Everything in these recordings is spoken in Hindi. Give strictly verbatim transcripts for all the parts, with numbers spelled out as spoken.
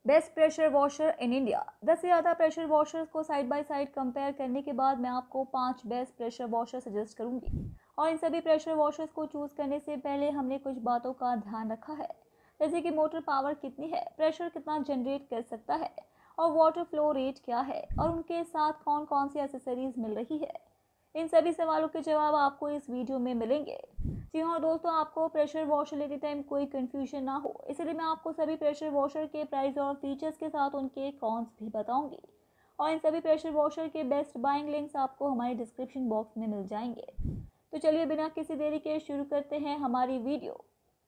Best pressure washer in India. दस से ज़्यादा प्रेशर वॉशर्स को साइड बाय साइड कंपेयर करने के बाद मैं आपको पांच बेस्ट प्रेशर वॉशर सजेस्ट करूंगी। और इन सभी प्रेशर वॉशर्स को चूज़ करने से पहले हमने कुछ बातों का ध्यान रखा है, जैसे कि मोटर पावर कितनी है, प्रेशर कितना जनरेट कर सकता है और वाटर फ्लो रेट क्या है और उनके साथ कौन कौन सी एसेसरीज मिल रही है। इन सभी सवालों के जवाब आपको इस वीडियो में मिलेंगे। जी हाँ दोस्तों, आपको प्रेशर वॉशर लेते टाइम कोई कंफ्यूजन ना हो, इसलिए मैं आपको सभी प्रेशर वॉशर के प्राइस और फीचर्स के साथ उनके कॉन्स भी बताऊंगी। और इन सभी प्रेशर वॉशर के बेस्ट बाइंग लिंक्स आपको हमारे डिस्क्रिप्शन बॉक्स में मिल जाएंगे। तो चलिए बिना किसी देरी के शुरू करते हैं हमारी वीडियो।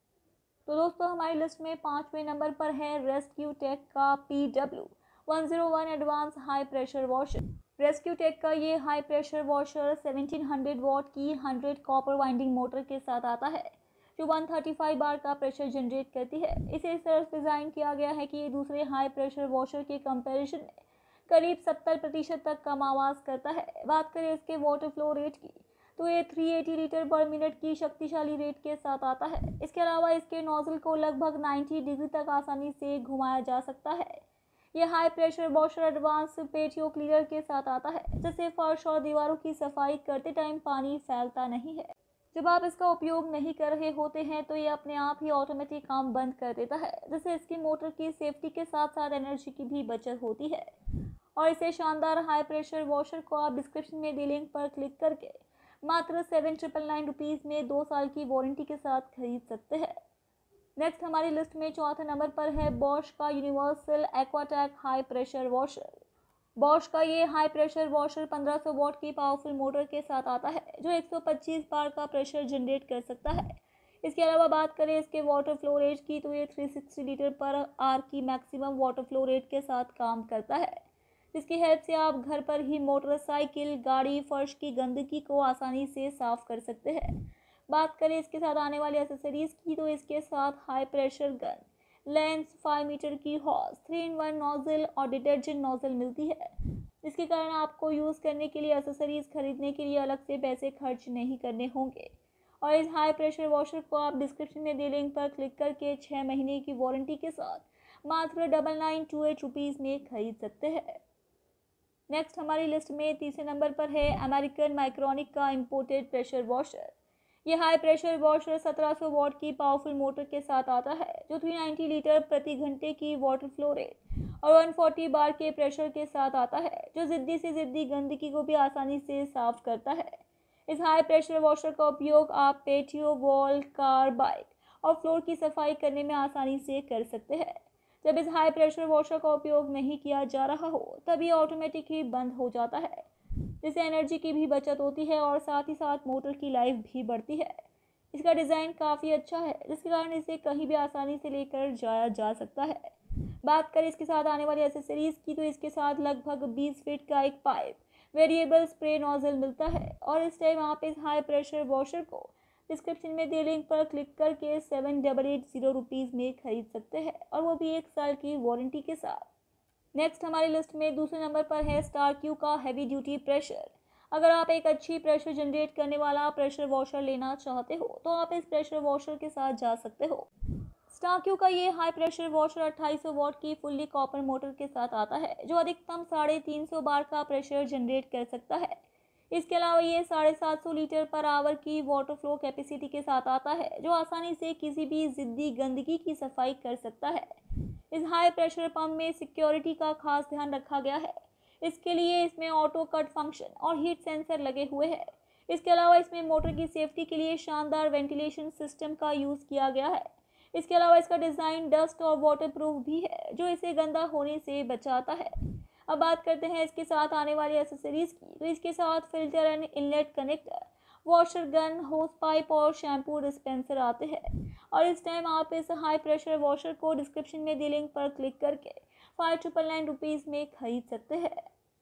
तो दोस्तों, हमारी लिस्ट में पाँचवें नंबर पर है रेस्क्यू टेक का P W one zero one advance high pressure washer. Rescue tech का ये high pressure washer seventeen hundred watt की हंड्रेड कॉपर वाइंडिंग मोटर के साथ आता है, जो वन थर्टी फाइव बार का प्रेशर जनरेट करती है। इसे इस तरह से डिज़ाइन किया गया है कि ये दूसरे हाई प्रेशर वॉशर के कंपैरिजन में करीब सत्तर प्रतिशत तक कम आवाज़ करता है। बात करें इसके वाटर फ्लो रेट की, तो ये तीन सौ अस्सी लीटर पर मिनट की शक्तिशाली रेट के साथ आता है। इसके अलावा इसके नोजल को लगभग नब्बे डिग्री तक आसानी से घुमाया जा सकता है। यह high pressure washer advance patio cleaner के साथ आता है, जिससे फर्श और दीवारों की सफाई करते टाइम पानी फैलता नहीं है। जब आप इसका उपयोग नहीं कर रहे होते हैं तो ये अपने आप ही ऑटोमेटिक काम बंद कर देता है, जिससे इसकी मोटर की सेफ्टी के साथ साथ एनर्जी की भी बचत होती है। और इसे शानदार हाई प्रेशर वॉशर को आप डिस्क्रिप्शन में दी लिंक पर क्लिक करके मात्र सेवन ट्रिपल नाइन रुपीज़ में दो साल की वारंटी के साथ खरीद सकते हैं। नेक्स्ट हमारी लिस्ट में चौथे नंबर पर है बॉश का universal aquatech high pressure washer. Bosch का ये हाई प्रेशर वॉशर पंद्रह सौ वॉट की पावरफुल मोटर के साथ आता है, जो एक सौ पच्चीस बार का प्रेशर जनरेट कर सकता है। इसके अलावा बात करें इसके वाटर फ्लो रेट की, तो ये तीन सौ साठ लीटर पर आर की मैक्सिमम वाटर फ्लो रेट के साथ काम करता है, जिसकी हेल्प से आप घर पर ही मोटरसाइकिल, गाड़ी, फर्श की गंदगी को आसानी से साफ कर सकते हैं। बात करें इसके साथ आने वाली एसेसरीज की, तो इसके साथ high pressure gun, lance, five metre की hose, three in one nozzle और डिटर्जेंट नोजल मिलती है, जिसके कारण आपको यूज़ करने के लिए एसेसरीज खरीदने के लिए अलग से पैसे खर्च नहीं करने होंगे। और इस हाई प्रेशर वॉशर को आप डिस्क्रिप्शन में दी लिंक पर क्लिक करके छः महीने की वारंटी के साथ मात्र double nine two eight rupees में खरीद सकते हैं। नेक्स्ट हमारी लिस्ट में तीसरे नंबर पर है अमेरिकन माइक्रोनिक का इम्पोर्टेड प्रेशर वॉशर। यह हाई प्रेशर वॉशर सत्रह सौ वॉट की पावरफुल मोटर के साथ आता है, जो तीन सौ नब्बे लीटर प्रति घंटे की वाटर फ्लो रेट और एक सौ चालीस बार के प्रेशर के साथ आता है, जो जिद्दी से जिद्दी गंदगी को भी आसानी से साफ करता है। इस हाई प्रेशर वॉशर का उपयोग आप पेटियो, वॉल, कार, बाइक और फ्लोर की सफाई करने में आसानी से कर सकते हैं। जब इस हाई प्रेशर वॉशर का उपयोग नहीं किया जा रहा हो तब ये ऑटोमेटिक ही बंद हो जाता है, जिससे एनर्जी की भी बचत होती है और साथ ही साथ मोटर की लाइफ भी बढ़ती है। इसका डिज़ाइन काफ़ी अच्छा है, जिसके कारण इसे कहीं भी आसानी से लेकर जाया जा सकता है। बात करें इसके साथ आने वाली एसेसरीज की, तो इसके साथ लगभग बीस फीट का एक पाइप, वेरिएबल स्प्रे नोजल मिलता है। और इस टाइम आप इस हाई प्रेशर वॉशर को डिस्क्रिप्शन में दिए लिंक पर क्लिक करके seven double eight zero rupees में खरीद सकते हैं, और वो भी एक साल की वारंटी के साथ। नेक्स्ट हमारी लिस्ट में दूसरे नंबर पर है स्टार क्यू का हैवी ड्यूटी प्रेशर। अगर आप एक अच्छी प्रेशर जनरेट करने वाला प्रेशर वॉशर लेना चाहते हो तो आप इस प्रेशर वॉशर के साथ जा सकते हो। स्टार क्यू का ये हाई प्रेशर वॉशर अट्ठाईस सौ वॉट की फुल्ली कॉपर मोटर के साथ आता है, जो अधिकतम साढ़े तीन सौ बार का प्रेशर जनरेट कर सकता है। इसके अलावा ये साढ़े सात सौ लीटर पर आवर की वाटर फ्लो कैपेसिटी के साथ आता है, जो आसानी से किसी भी जिद्दी गंदगी की सफाई कर सकता है। इस हाई प्रेशर पंप में सिक्योरिटी का खास ध्यान रखा गया है। इसके लिए इसमें ऑटो कट फंक्शन और हीट सेंसर लगे हुए हैं। इसके अलावा इसमें मोटर की सेफ्टी के लिए शानदार वेंटिलेशन सिस्टम का यूज़ किया गया है। इसके अलावा इसका डिज़ाइन डस्ट और वाटर प्रूफ भी है, जो इसे गंदा होने से बचाता है। अब बात करते हैं इसके साथ आने वाली एसेसरीज की, तो इसके साथ filter and inlet connector, washer gun, hose pipe और शैम्पू डिस्पेंसर आते हैं। और इस टाइम आप इस हाई प्रेशर वॉशर को डिस्क्रिप्शन में दी लिंक पर क्लिक करके फाइव ट्रिपल नाइन रुपीज़ में खरीद सकते हैं।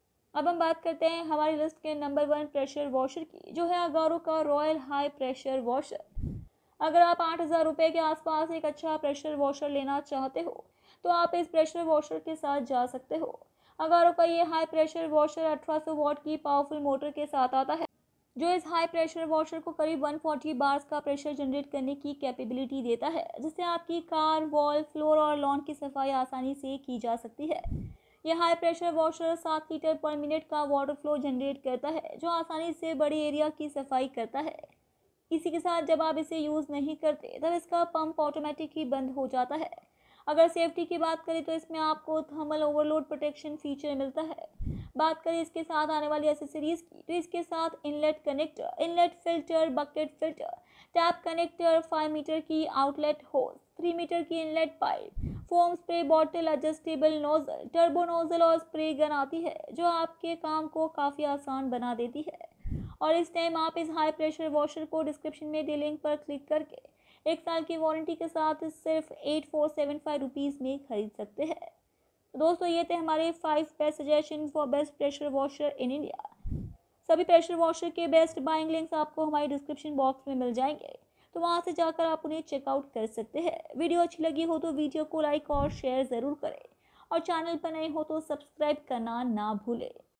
अब हम बात करते हैं हमारी लिस्ट के नंबर वन प्रेशर वॉशर की, जो है अगारो का रॉयल हाई प्रेशर वॉशर। अगर आप आठ हज़ार रुपये के आसपास एक अच्छा प्रेशर वॉशर लेना चाहते हो तो आप इस प्रेशर वॉशर के साथ जा सकते हो। अगारो का ये हाई प्रेशर वॉशर अठारह सौ वॉट की पावरफुल मोटर के साथ आता है, जो इस हाई प्रेशर वॉशर को करीब एक सौ चालीस बार्स का प्रेशर जनरेट करने की कैपेबिलिटी देता है, जिससे आपकी कार, वॉल, फ्लोर और लॉन की सफाई आसानी से की जा सकती है। यह हाई प्रेशर वॉशर सात लीटर पर मिनट का वाटर फ्लो जनरेट करता है, जो आसानी से बड़ी एरिया की सफाई करता है। इसी के साथ जब आप इसे यूज़ नहीं करते तब इसका पंप ऑटोमेटिक ही बंद हो जाता है। अगर सेफ्टी की बात करें तो इसमें आपको थर्मल ओवरलोड प्रोटेक्शन फीचर मिलता है। बात करें इसके साथ आने वाली एसेसरीज की, तो इसके साथ inlet connector, inlet filter, bucket filter, tap connector, five metre की आउटलेट होस, थ्री मीटर की inlet pipe, foam spray bottle, adjustable nozzle, turbo nozzle और स्प्रे गन आती है, जो आपके काम को काफ़ी आसान बना देती है। और इस टाइम आप इस हाई प्रेशर वॉशर को डिस्क्रिप्शन में दिए लिंक पर क्लिक करके एक साल की वारंटी के साथ सिर्फ eight four seven five rupees में खरीद सकते हैं। तो दोस्तों, ये थे हमारे five best suggestion for best pressure washer in India. सभी प्रेशर वॉशर के बेस्ट बाइंग लिंक्स आपको हमारी डिस्क्रिप्शन बॉक्स में मिल जाएंगे, तो वहाँ से जाकर आप उन्हें चेकआउट कर सकते हैं। वीडियो अच्छी लगी हो तो वीडियो को लाइक और शेयर ज़रूर करें, और चैनल पर नए हो तो सब्सक्राइब करना ना भूलें।